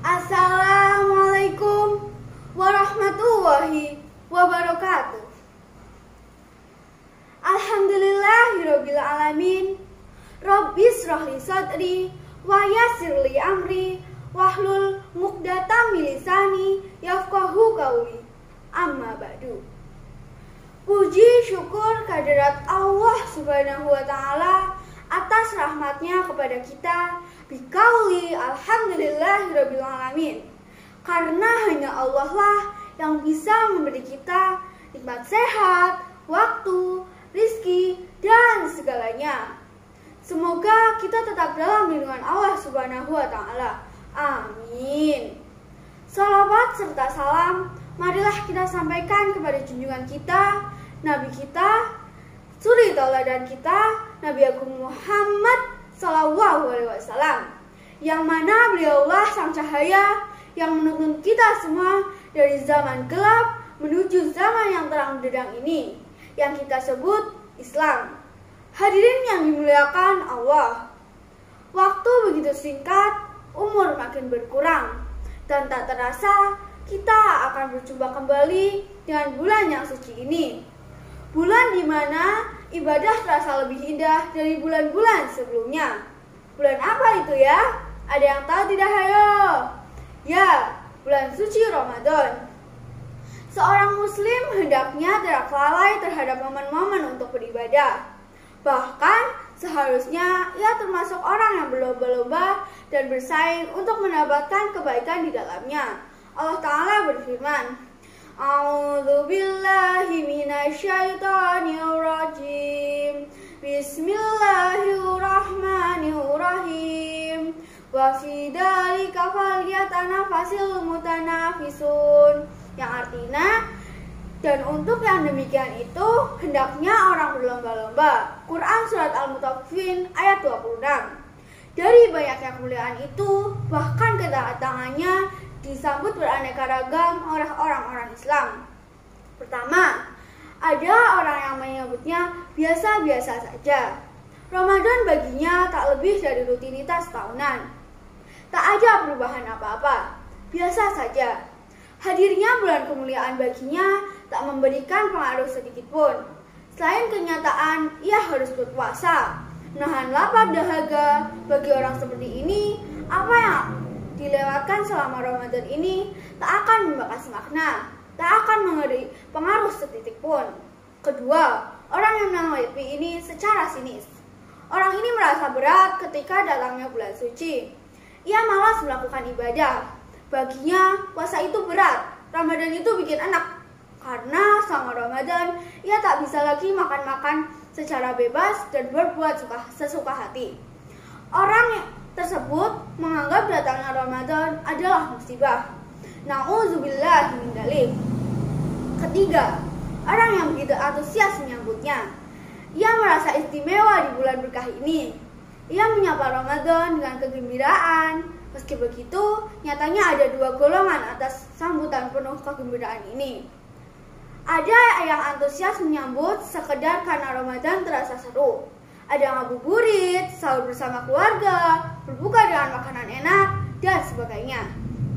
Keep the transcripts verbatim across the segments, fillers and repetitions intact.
Assalamualaikum warahmatullahi wabarakatuh. Alhamdulillahirabbil alamin. Rabbis shrahli sadri wa yassirli amri wahlul muqdatam min lisani yafqahu qawli. Amma ba'du. Puji syukur kehadirat Allah Subhanahu wa taala atas rahmatnya kepada kita, bikauli alhamdulillahirabbil alamin. Karena hanya Allah lah yang bisa memberi kita nikmat sehat, waktu, rizki, dan segalanya. Semoga kita tetap dalam lindungan Allah Subhanahu wa taala. Amin. Salawat serta salam marilah kita sampaikan kepada junjungan kita, Nabi kita, suri tauladan kita, Nabi Agung Muhammad Sallallahu Alaihi Wasallam, yang mana beliaulah sang cahaya yang menuntun kita semua dari zaman gelap menuju zaman yang terang benderang ini, yang kita sebut Islam. Hadirin yang dimuliakan Allah, waktu begitu singkat, umur makin berkurang, dan tak terasa kita akan berjumpa kembali dengan bulan yang suci ini. Bulan di mana ibadah terasa lebih indah dari bulan-bulan sebelumnya. Bulan apa itu ya? Ada yang tahu tidak, hayo? Ya, bulan suci Ramadan. Seorang muslim hendaknya tidak lalai terhadap momen-momen untuk beribadah. Bahkan seharusnya ia termasuk orang yang berlomba-lomba dan bersaing untuk mendapatkan kebaikan di dalamnya. Allah Ta'ala berfirman, A'udzu billahi minasyaitonir rajim. Bismillahirrahmanirrahim. Wa fi dzalika falyatanafasil mutanafisun. Yang artinya, dan untuk yang demikian itu hendaknya orang berlomba-lomba. Quran surat Al-Mutaffifin ayat dua puluh enam. Dari banyaknya kemuliaan itu, bahkan kedatangannya disambut beraneka ragam oleh orang-orang Islam. Pertama, ada orang yang menyebutnya biasa-biasa saja. Ramadan baginya tak lebih dari rutinitas tahunan. Tak ada perubahan apa-apa, biasa saja. Hadirnya bulan kemuliaan baginya tak memberikan pengaruh sedikit pun. Selain kenyataan, ia harus berpuasa, menahan lapar dahaga. Bagi orang seperti ini, apa yang dilewatkan selama Ramadan ini tak akan membekas makna, tak akan memberi pengaruh setitik pun. Kedua, orang yang menanggapi ini secara sinis. Orang ini merasa berat ketika datangnya bulan suci. Ia malas melakukan ibadah. Baginya, puasa itu berat, Ramadan itu bikin enak. Karena selama Ramadan, ia tak bisa lagi makan-makan secara bebas dan berbuat suka, sesuka hati. Orang yang tersebut menganggap datangnya Ramadan adalah musibah. Na'udzubillah min dzalik. Ketiga, orang yang begitu antusias menyambutnya. Ia merasa istimewa di bulan berkah ini. Ia menyapa Ramadan dengan kegembiraan. Meski begitu, nyatanya ada dua golongan atas sambutan penuh kegembiraan ini. Ada yang antusias menyambut sekedar karena Ramadan terasa seru. Ada yang ngabuburit, sahur bersama keluarga, berbuka dengan makanan enak, dan sebagainya.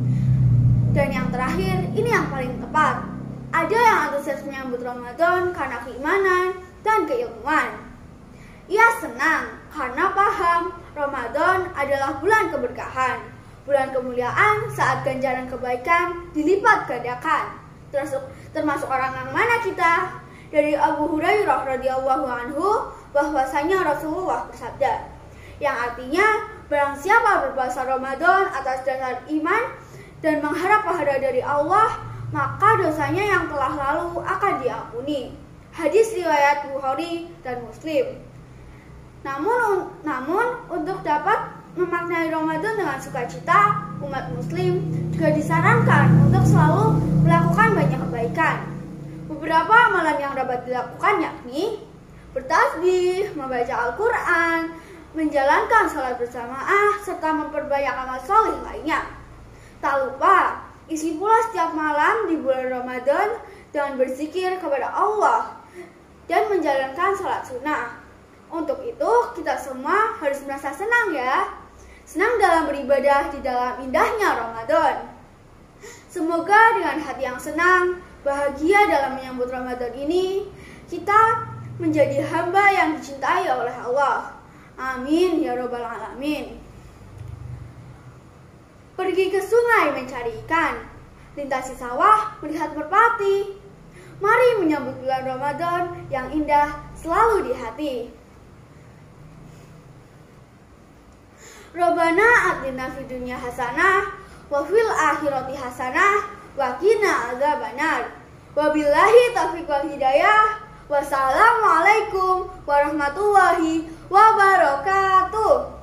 Dan yang terakhir, ini yang paling tepat. Ada yang antusias menyambut Ramadan karena keimanan dan keilmuan. Ia senang karena paham Ramadan adalah bulan keberkahan, bulan kemuliaan saat ganjaran kebaikan dilipat gandakan. Termasuk, termasuk orang yang mana kita? Dari Abu Hurairah radhiyallahu anhu bahwasanya Rasulullah bersabda, yang artinya barang siapa berpuasa Ramadan atas dasar iman dan mengharap pahala dari Allah, maka dosanya yang telah lalu akan diampuni. Hadis riwayat Bukhari dan Muslim. Namun, namun untuk dapat memaknai Ramadan dengan sukacita, umat muslim juga disarankan untuk selalu melakukan banyak kebaikan. Beberapa amalan yang dapat dilakukan yakni bertasbih, membaca Al-Quran, menjalankan sholat berjamaah, serta memperbanyak amal soleh lainnya. Tak lupa, isi pula setiap malam di bulan Ramadan dengan berzikir kepada Allah dan menjalankan sholat sunnah. Untuk itu, kita semua harus merasa senang ya. senang dalam beribadah di dalam indahnya Ramadan. Semoga dengan hati yang senang, bahagia dalam menyambut Ramadan ini, kita menjadi hamba yang dicintai oleh Allah. Amin ya robbal alamin. Pergi ke sungai mencari ikan, lintasi sawah melihat merpati. Mari menyambut bulan Ramadan yang indah selalu di hati. Rabbana atina fid dunya hasanah wa fil akhirati hasanah wa qina adzabannar. Wabillahi taufiq wal hidayah. Wassalamualaikum warahmatullahi wabarakatuh.